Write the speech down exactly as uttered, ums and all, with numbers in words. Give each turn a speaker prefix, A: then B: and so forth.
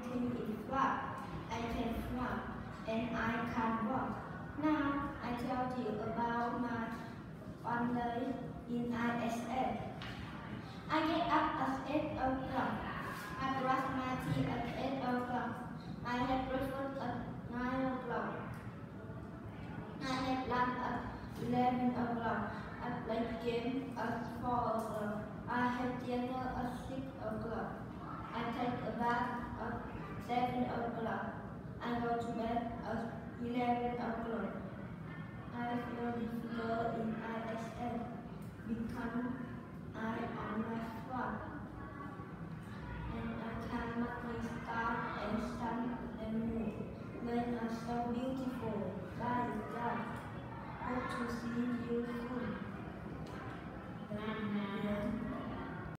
A: everything is right. I can fly and I can walk. Now I tell you about my one day in I S F. I get up at eight o'clock. I brush my teeth at eight o'clock. I have breakfast at nine o'clock. I have lunch at eleven o'clock. I play game at four o'clock. I have dinner at six o'clock. I take a bath at seven o'clock. I go to bed at eleven o'clock. I feel difficult in I S F because I am not fat and I can make my star and sun and moon. They are so beautiful. Bye, guys. Hope to see you soon.